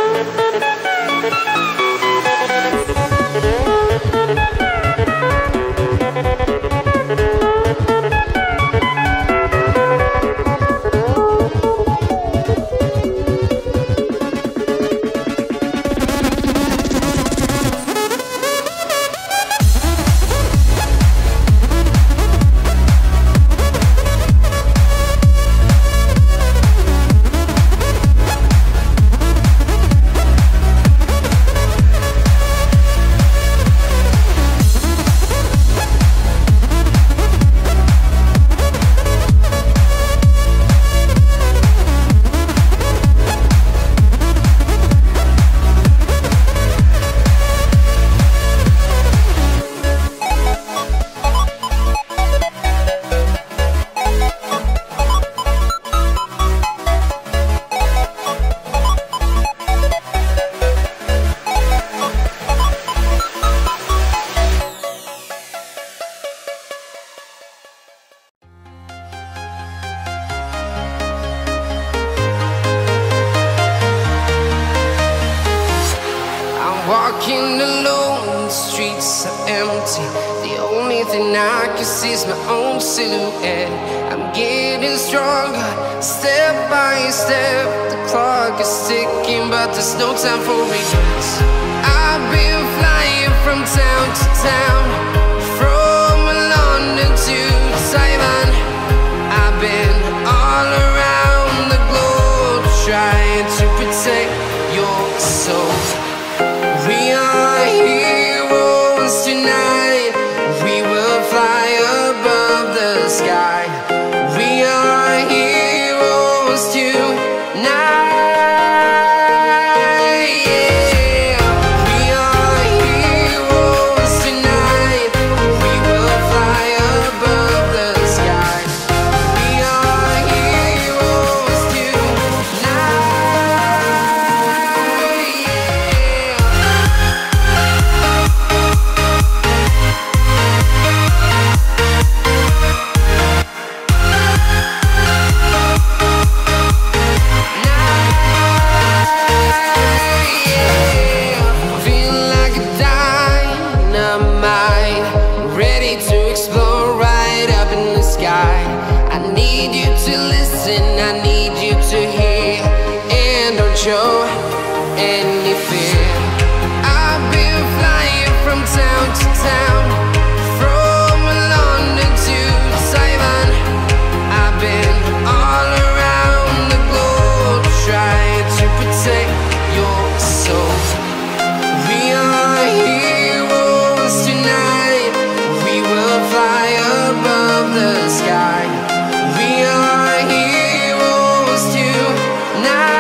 Walking alone, the streets are empty. The only thing I can see is my own silhouette. I'm getting stronger, step by step. The clock is ticking, but there's no time for regrets. I've been flying from town to town, from London to Taiwan. I've been all around the globe, trying to protect your soul. We are heroes tonight. We will fly above the sky. We are heroes tonight. Yeah. We are heroes tonight. We will fly above the sky. We are heroes tonight. Show any fear. I've been flying from town to town, from London to Taiwan. I've been all around the globe, trying to protect your soul. We are heroes tonight. We will fly above the sky. We are heroes tonight.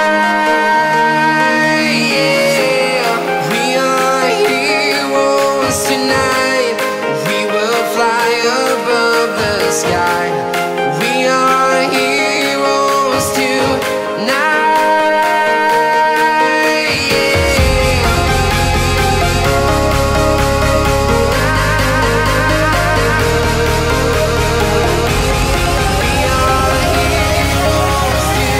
Sky. We are heroes tonight. Yeah. We are heroes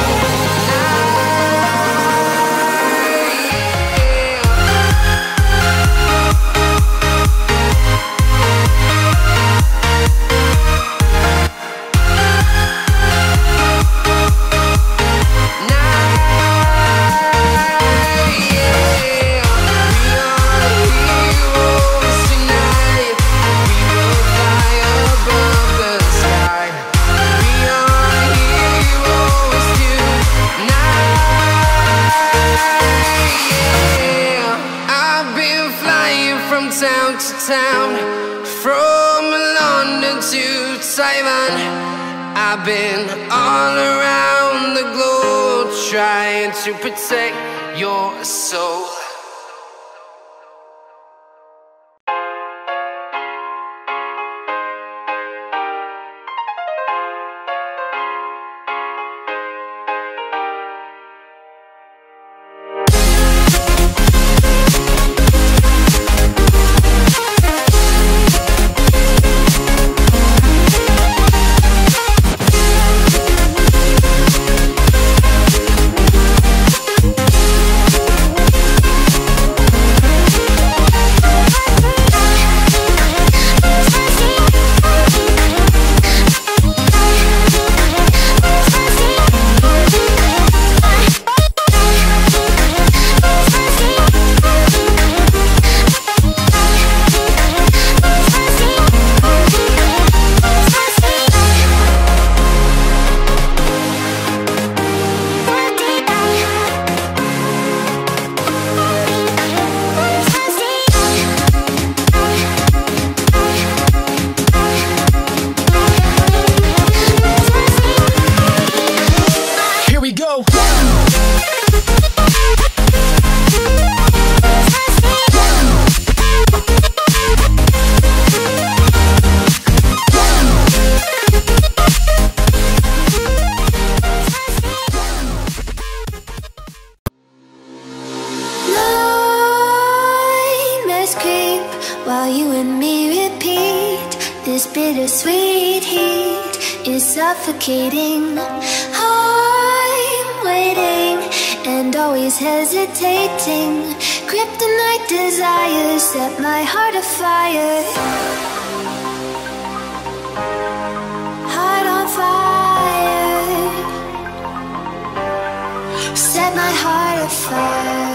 town to town, from London to Taiwan. I've been all around the globe, trying to protect your soul. This bittersweet heat is suffocating. I'm waiting and always hesitating. Kryptonite desires set my heart afire. Heart on fire. Set my heart afire.